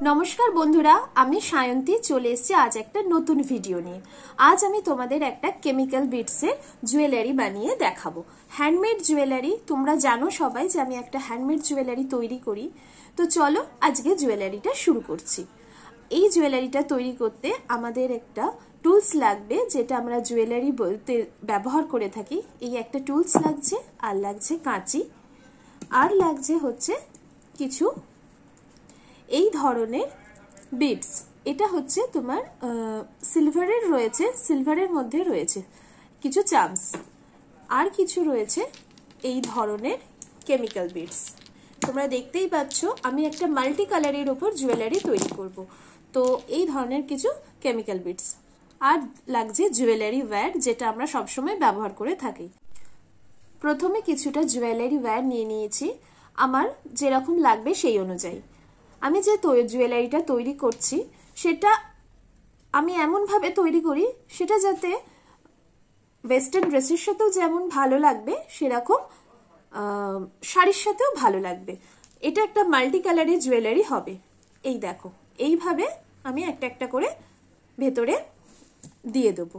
নমস্কার বন্ধুরা, আমি সায়ন্তী চলে এসেছি আজ একটা নতুন ভিডিও নিয়ে। আজ আমি তোমাদের একটা কেমিক্যাল বিডসের জুয়েলারি বানিয়ে দেখাবো। হ্যান্ডমেড জুয়েলারি, তোমরা জানো সবাই যে আমি একটা হ্যান্ডমেড জুয়েলারি তৈরি করি। তো চলো আজকে জুয়েলারিটা শুরু করছি। এই জুয়েলারিটা তৈরি করতে আমাদের একটা টুলস লাগবে, যেটা আমরা জুয়েলারি বলতে ব্যবহার করে থাকি। এই একটা টুলস লাগছে, আর লাগছে কাঁচি, আর লাগছে হচ্ছে কিছু এই ধরনের বিডস। এটা হচ্ছে তোমার সিলভারের রয়েছে, সিলভারের মধ্যে রয়েছে কিছু চামস, আর কিছু রয়েছে এই ধরনের কেমিক্যাল বিডস। তোমরা দেখতেই পাচ্ছ আমি একটা মাল্টি কালারের উপর জুয়েলারি তৈরি করব। তো এই ধরনের কিছু কেমিক্যাল বিডস, আর লাগছে জুয়েলারি ওয়্যার, যেটা আমরা সবসময় ব্যবহার করে থাকি। প্রথমে কিছুটা জুয়েলারি ওয়্যার নিয়ে নিয়েছি, আমার যেরকম লাগবে সেই অনুযায়ী। আমি যে জুয়েলারিটা তৈরি করছি সেটা আমি এমনভাবে তৈরি করি সেটা যাতে ওয়েস্টার্ন ড্রেসের সাথেও যেমন ভালো লাগবে সেরকম শাড়ির সাথেও ভালো লাগবে। এটা একটা মাল্টি কালারের জুয়েলারি হবে। এই দেখো, এইভাবে আমি একটা একটা করে ভেতরে দিয়ে দেবো।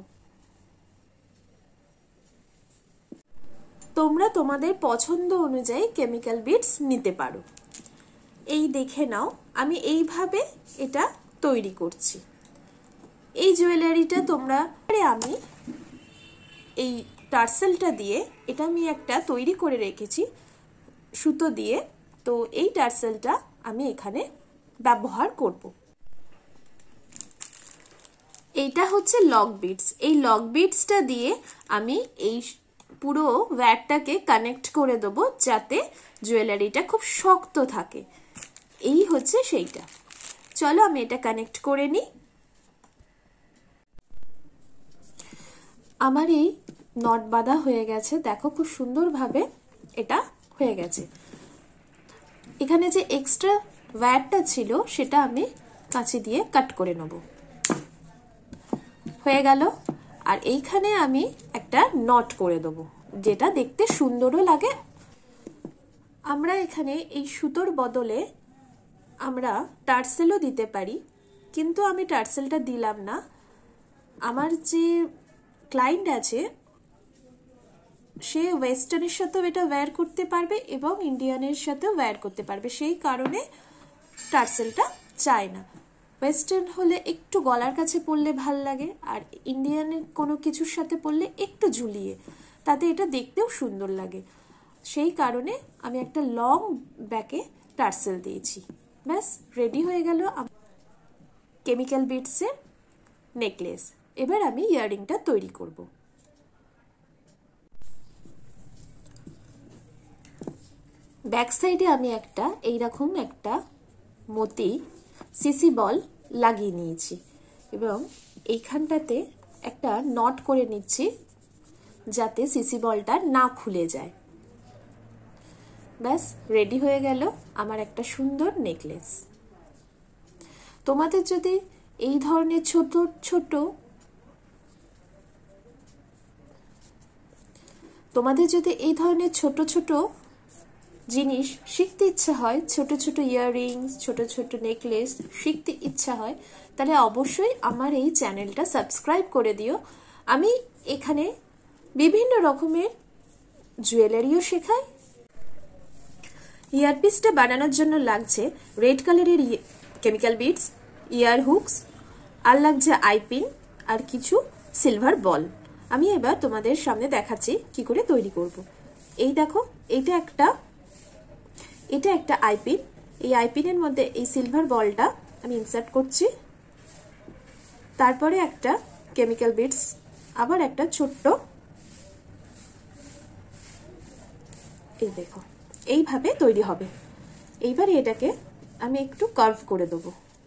তোমরা তোমাদের পছন্দ অনুযায়ী কেমিক্যাল বিডস নিতে পারো। এই দেখে নাও, আমি এইভাবে এটা তৈরি করছি। এই জুয়েলারিটা তোমরা আমি এই টার্সেলটা দিয়ে, এটা আমি একটা তৈরি করে রেখেছি সুতো দিয়ে, তো এই টার্সেলটা আমি এখানে ব্যবহার করব। এইটা হচ্ছে লক বিডস। এই লক বিডসটা দিয়ে আমি এই পুরো ওয়্যারটাকে কানেক্ট করে দেবো, যাতে জুয়েলারিটা খুব শক্ত থাকে। এই হচ্ছে সেইটা। চলো আমি এটা কানেক্ট করে নিই। আমার এই নট বাঁধা হয়ে গেছে, দেখো খুব সুন্দরভাবে এটা হয়ে গেছে। এখানে যে এক্সট্রা ওয়্যারটা ছিল সেটা আমি কাঁচি দিয়ে কাট করে নেব। হয়ে গেল। আর এইখানে আমি একটা নট করে দেবো, যেটা দেখতে সুন্দরও লাগে। আমরা এখানে এই সুতোর বদলে আমরা টার্সেলও দিতে পারি, কিন্তু আমি টার্সেলটা দিলাম না। আমার যে ক্লায়েন্ট আছে সে ওয়েস্টার্নের সাথেও এটা ওয়্যার করতে পারবে এবং ইন্ডিয়ানের সাথেও ওয়্যার করতে পারবে, সেই কারণে টার্সেলটা চায় না। ওয়েস্টার্ন হলে একটু গলার কাছে পরলে ভাল লাগে, আর ইন্ডিয়ানের কোনো কিছুর সাথে পরলে একটু ঝুলিয়ে, তাতে এটা দেখতেও সুন্দর লাগে। সেই কারণে আমি একটা লং ব্যাকে টার্সেল দিয়েছি। ব্যাস রেডি হয়ে গেল কেমিক্যাল বিডসের নেকলেস। এবার আমি ইয়াররিংটা তৈরি করব। ব্যাক সাইডে আমি একটা এইরকম একটা মতি সিসি বল লাগিয়ে নিয়েছি এবং এইখানটাতে একটা নট করে নিচ্ছি, যাতে সিসি বলটা না খুলে যায়। ব্যাস রেডি হয়ে গেল আমার একটা সুন্দর নেকলেস। তোমাদের যদি এই ধরনের ছোট ছোট জিনিস শিখতে ইচ্ছা হয়, ছোট ছোট ইয়াররিংস, ছোট ছোট নেকলেস শিখতে ইচ্ছা হয়, তাহলে অবশ্যই আমার এই চ্যানেলটা সাবস্ক্রাইব করে দিও। আমি এখানে বিভিন্ন রকমের জুয়েলারিও শেখাই। ইয়ারপিসটা বানানোর জন্য লাগছে রেড কালারের কেমিক্যাল বিডস, ইয়ার হুকস, আর লাগছে আইপিন, আর কিছু সিলভার বল। আমি এবার তোমাদের সামনে দেখাচ্ছি কি করে তৈরি করব। এই দেখো, এটা একটা আইপিন। এই আইপিনের মধ্যে এই সিলভার বলটা আমি ইনসার্ট করছি, তারপরে একটা কেমিক্যাল বিডস, আবার একটা ছোট্ট, এই দেখো এইভাবে তৈরি হবে। এইবারে এটাকে আমি একটু কার্ভ করে দেবো।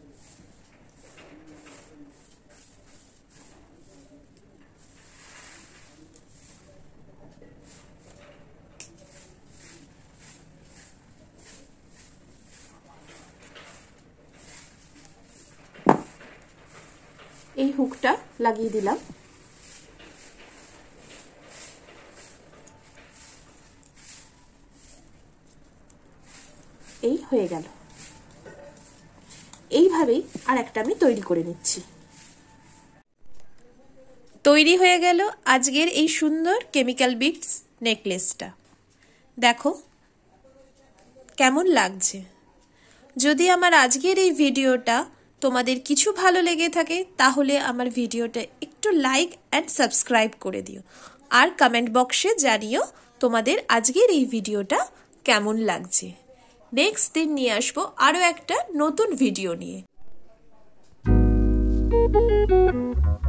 এই হুকটা লাগিয়ে দিলাম। এই হয়ে গেল। এইভাবেই আর একটা আমি তৈরি করে নিচ্ছি। তৈরি হয়ে গেল আজকের এই সুন্দর কেমিক্যাল বিটস নেকলেসটা। দেখো কেমন লাগছে। যদি আমার আজকের এই ভিডিওটা তোমাদের কিছু ভালো লেগে থাকে তাহলে আমার ভিডিওটা একটু লাইক অ্যান্ড সাবস্ক্রাইব করে দিও, আর কমেন্ট বক্সে জানিও তোমাদের আজকের এই ভিডিওটা কেমন লাগছে। নেক্সট দিন নিয়ে আসবো আরও একটা নতুন ভিডিও নিয়ে।